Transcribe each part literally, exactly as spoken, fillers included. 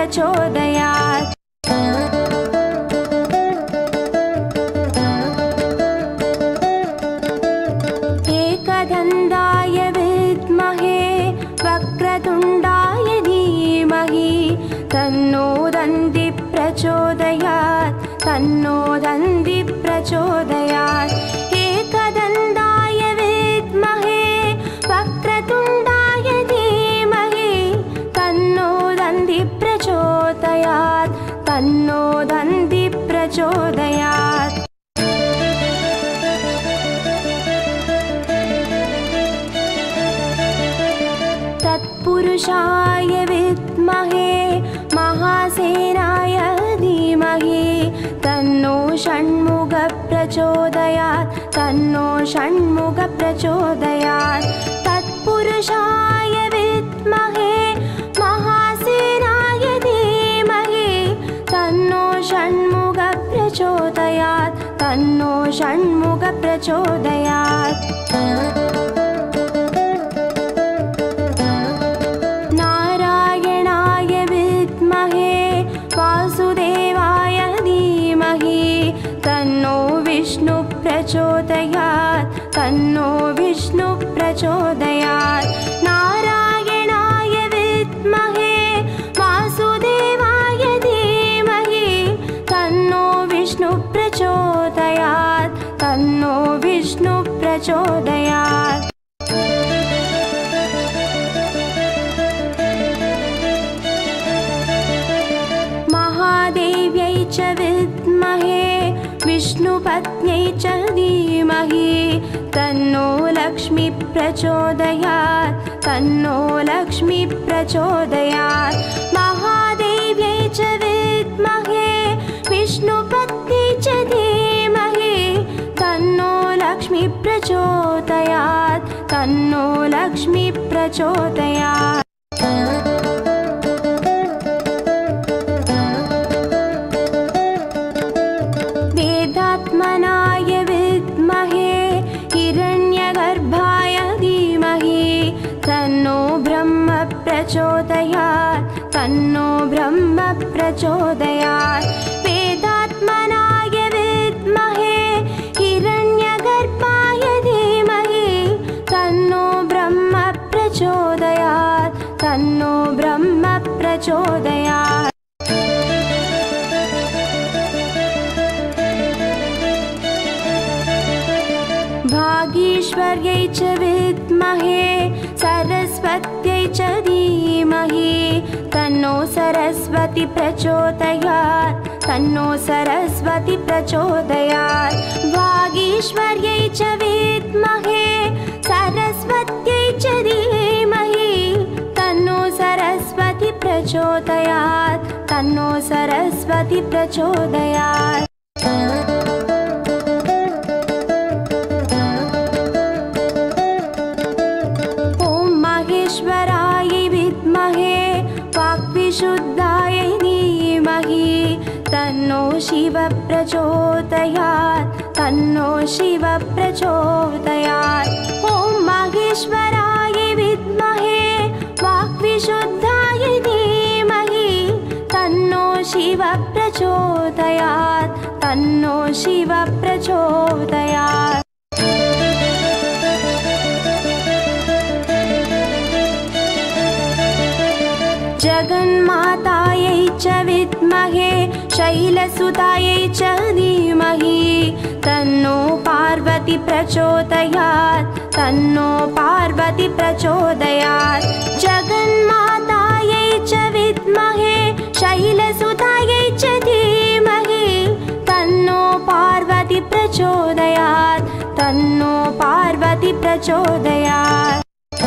प्रचोदयात्। एकदन्ताय विद्महे वक्रतुण्डाय धीमहि तन्नो दन्तिः प्रचोदयात् तन्नो दन्तिः प्रचोदयात्। एकदन्ताय विद्महे वक्रतुण्डाय धीमहि तन्नो दन्तिः प्रचोदयात् तन्नो दन्तिः प्रचोदयात्। तत्पुरुषाय विद्महे महासेनाय धीमहि तन्नो षण्मुखः प्रचोदयात् तन्नो षण्मुखः प्रचोदयात्। तत्पुरुषाय विद्महे महासेनाय धीमहि तन्नो षण्मुखः प्रचोदयात् तन्नो षण्मुखः प्रचोदयात्। वासुदेवाय धीमहि तन्नो विष्णु प्रचोदयात् तन्नो विष्णु प्रचोदयात्। नारायणाय विद्महे वासुदेवाय धीमहि तन्नो विष्णु प्रचोदयात् तन्नो विष्णु प्रचोदयात्। महादेव्यै च विद्महे विष्णुपत्न्यै च धीमहि तन्नो लक्ष्मी प्रचोदयात् तन्नो लक्ष्मी प्रचोदयात्। महादेव्यै च विद्महे विष्णुपत्न्यै च धीमहि तन्नो लक्ष्मी प्रचोदयात् तन्नो लक्ष्मी प्रचोदयात्। वेदात्मनाय विद्महे हिरण्यगर्भाय धीमहि तन्नो ब्रह्म प्रचोदयात् तन्नो ब्रह्म प्रचोदयात्। वेदात्मनाय विद्महे हिरण्यगर्भाय धीमहि तन्नो ब्रह्म प्रचोदयात् तन्नो ब्रह्म प्रचोदयात्। भागीश्वर्यै च विद्महे सरस्वत्यै च धीमहि तन्नो सरस्वती प्रचोदयात् तन्नो सरस्वती प्रचोदयात्। भागीश्वर्यै च विद्महे सरस्वत्यै च धीमहि तन्नो सरस्वती प्रचोदयात् तन्नो सरस्वती प्रचोदयात्। ईश्वराय विद्महे वाक्विशुद्धाय धीमहि तन्नो शिव प्रचोदयात् तन्नो शिव प्रचोदयात्। ॐ माहेश्वराय विद्महे वाक्विशुद्धाय धीमहि तन्नो शिव प्रचोदयात् तन्नो शिव प्रचोदयात्। जगन्मातायै च विद्महे शैलसुतायै च धीमहि तन्नो पार्वती प्रचोदयात् तन्नो पार्वती प्रचोदयात्। जगन्मातायै च विद्महे शैलसुतायै च धीमहि तन्नो पार्वती प्रचोदयात् तन्नो पार्वती प्रचोदयात्।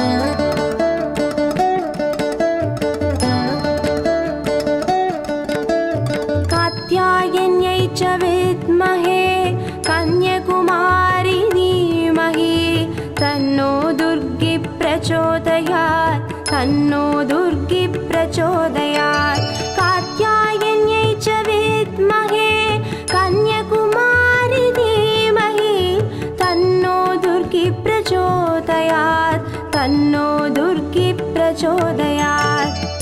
कात्यायन्यै च विद्महे कन्याकुमारी धीमहि तन्नो दुर्गी प्रचोदयात् तन्नो दुर्गी प्रचोदयात्। कात्यायन्यै च विद्महे कन्याकुमारी धीमहि तन्नो दुर्गी प्रचोदयात् तन्नो दुर्गी प्रचोदयात्।